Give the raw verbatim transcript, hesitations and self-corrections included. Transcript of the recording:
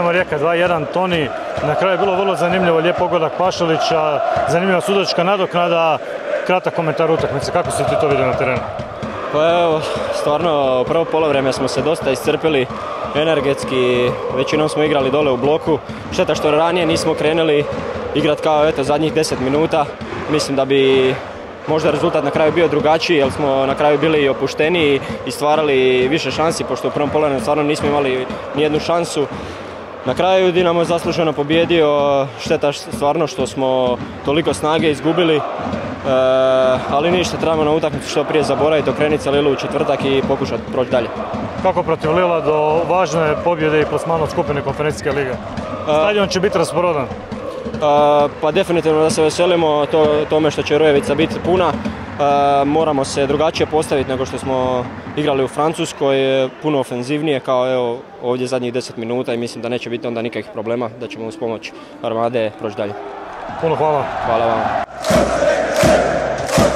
Dinamo Rijeka dva jedan, Toni, na kraju je bilo vrlo zanimljivo, lijep pogodak Pašalića, zanimljiva sudačka nadoknada, kratak komentar utakmice, kako si ti to vidio na terenu? Pa evo, stvarno, prvo polovreme smo se dosta iscrpili energetski, većinom smo igrali dole u bloku. Šteta što ranije nismo krenuli igrati kao eto zadnjih deset minuta. Mislim da bi možda rezultat na kraju bio drugačiji, jer smo na kraju bili opušteniji i stvarali više šansi, pošto u prvom polovremenu stvarno nismo imali nijednu šansu. Na kraju Dinamo je zasluženo pobjedio, šteta stvarno što smo toliko snage izgubili, e, ali ništa, trebamo na utakmicu što prije zaboraviti, okrenuti se Lilu u četvrtak i pokušati proći dalje. Kako protiv Lila do važne pobjede i plasmana od skupine konferencijske lige? Stadion će biti rasprodan. Uh, pa definitivno da se veselimo to, tome što će Rujevica biti puna. Uh, moramo se drugačije postaviti nego što smo igrali u Francuskoj, puno ofenzivnije kao evo, ovdje zadnjih deset minuta i mislim da neće biti onda nikakvih problema, da ćemo uz pomoć Armade proći dalje. Puno hvala. Hvala vam.